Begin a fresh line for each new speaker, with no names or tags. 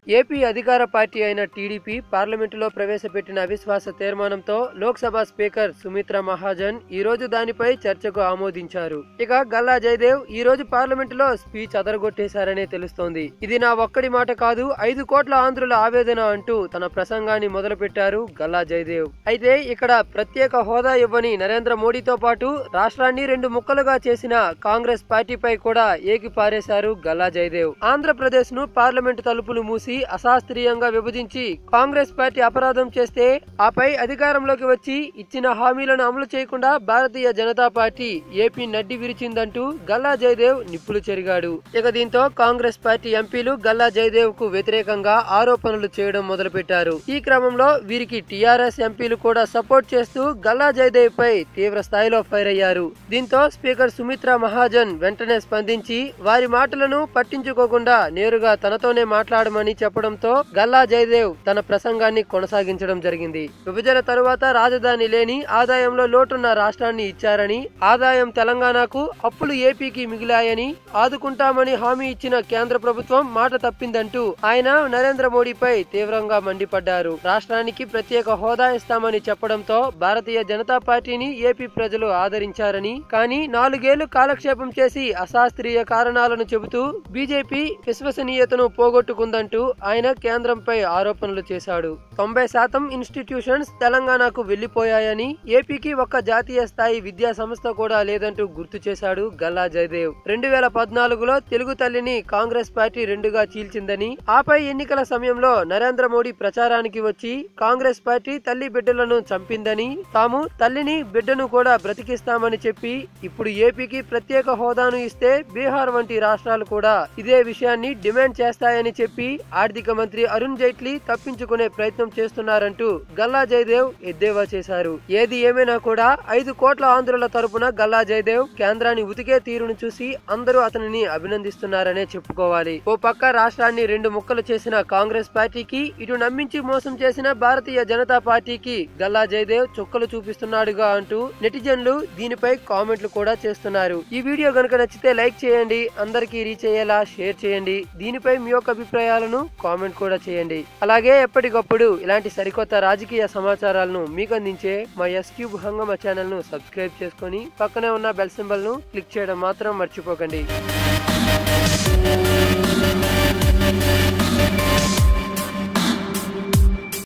AP అధికార party అయిన TDP పార్లమెంటులో ప్రవేశపెట్టిన అవిశ్వాస తీర్మానంతో లోక్సభ స్పీకర్ సుమిత్రా మహాజన్ ఈ రోజు దానిపై చర్చకు ఆమోదించారు. ఇక గల్లా జయదేవ్ ఈ రోజు పార్లమెంటులో స్పీచ్ అదరగొట్టేశారనే తెలుస్తోంది. ఇది నా ఒక్కడి మాట కాదు, 5 కోట్ల ఆంధ్రుల ఆవేదన అంటూ తన ప్రసంగాన్ని మొదలుపెట్టారు గల్లా జయదేవ్. అయితే ఇక్కడ ప్రత్యేక హోదా ఇవ్వని నరేంద్ర మోడీతో పాటు రాష్ట్రాన్ని 2 ముక్కలుగా చేసిన కాంగ్రెస్ పార్టీపై కూడా ఏకి పారేశారు గల్లా జయదేవ్. ఆంధ్రప్రదేశ్ ను పార్లమెంటు తలుపులు మూసి అశాస్త్రీయంగా విభజించి కాంగ్రెస్ పార్టీ అపరాధం చేస్తే ఆపై అధికారంలోకి వచ్చి ఇచ్చిన హామీలను అమలు చేయకుండా భారతీయ జనతా పార్టీ ఏపీ నడ్డి విరిచిందంటూ గల్లా జయదేవ్ నిప్పులు చెరిగాడు. ఇక దీంతో కాంగ్రెస్ పార్టీ ఎంపీలు గల్లా జయదేవ్ కు వ్యతిరేకంగా ఆరోపణలు చేయడం మొదలుపెట్టారు. ఈ క్రమంలో వీరికి టీఆర్ఎస్ ఎంపీలు కూడా సపోర్ట్ చేస్తూ గల్లా జయదేవ్ పై తీవ్ర స్థాయిలో ఫైర్ అయ్యారు. దీంతో స్పీకర్ సుమిత్రా మహాజన్ వెంటనే స్పందించి వారి మాటలను పట్టించుకోకుండా నేరుగా తనతోనే మాట్లాడమని చెప్పడంతో గల్లా జయదేవ్ తన ప్రసంగాన్ని కొనసాగించడం జరిగింది. విభజన తరువాత రాజధాని లేని ఆదాయంలో లోటున్న రాష్ట్రాన్ని ఇచ్చారని, ఆదాయం తెలంగాణకు, అప్పులు ఏపీకి మిగిలాయని, ఆదుకుంటామని హామీ ఇచ్చిన కేంద్ర ప్రభుత్వం మాట తప్పిందంటూ ఆయన నరేంద్ర మోడీపై తీవ్రంగా మండిపడ్డారు. రాష్ట్రానికి ప్రత్యేక హోదా ఇస్తామని చెప్పడంతో భారతీయ జనతా పార్టీని ఏపీ ప్రజలు ఆదరించారని, కానీ 4 ఏళ్లు కాలక్షేపం చేసి అశాస్త్రీయ కారణాలను చెబుతూ బీజేపీ విశ్వసనీయతను పోగొట్టుకుందంటూ ఆయన కేంద్రంపై ఆరోపణలు చేశాడు. 90% ఇన్స్టిట్యూషన్స్ తెలంగాణకు వెళ్లిపోయాయని, ఏపీకి ఒక్క జాతీయ స్థాయి విద్యా సంస్థ కూడా లేదంటూ గుర్తు చేశాడు గల్లా జయదేవ్. 2014లో తెలుగు తల్లిని కాంగ్రెస్ పార్టీ 2గా చీల్చిందని, ఆపై ఎన్నికల సమయంలో నరేంద్ర మోడీ ప్రచారానికి వచ్చి కాంగ్రెస్ పార్టీ తల్లి బిడ్డలను చంపిందని, తాము తల్లిని బిడ్డను కూడా బ్రతికిస్తామని చెప్పి ఇప్పుడు ఏపీకి ప్రత్యేక హోదాను ఇస్తే బీహార్ వంటి రాష్ట్రాలు కూడా ఇదే విషయాన్ని డిమాండ్ చేస్తాయని చెప్పి ఆర్థిక మంత్రి అరుణ్ జైట్లీ తప్పించుకునే ప్రయత్నం చేస్తున్నారంటూ గల్లా జయదేవ్ ఎద్దేవా చేశారు. ఏది ఏమైనా కూడా 5 కోట్ల ఆంధ్రుల తరపున గల్లా జయదేవ్ కేంద్రాన్ని ఉతికే తీరును చూసి అందరూ అతనిని అభినందిస్తున్నారనే చెప్పుకోవాలి. ఓ పక్క రాష్ట్రాన్ని 2 ముక్కలు చేసిన కాంగ్రెస్ పార్టీకి, ఇటు నమ్మించి మోసం చేసిన భారతీయ జనతా పార్టీకి గల్లా జయదేవ్ చుక్కలు చూపిస్తున్నాడుగా అంటూ నెటిజన్లు దీనిపై కామెంట్లు కూడా చేస్తున్నారు. ఈ వీడియో గనుక నచ్చితే లైక్ చేయండి, అందరికీ రీచ్ అయ్యేలా షేర్ చేయండి. దీనిపై మీ యొక్క అభిప్రాయాలను కామెంట్ కూడా చేయండి. అలాగే ఎప్పటికప్పుడు ఇలాంటి సరికొత్త రాజకీయ సమాచారాలను మీకు అందించే మా ఎస్క్యూబ్ హంగమ ఛానల్ ను సబ్స్క్రైబ్ చేసుకొని పక్కనే ఉన్న బెల్ సింబల్ ను క్లిక్ చేయడం మాత్రం మర్చిపోకండి.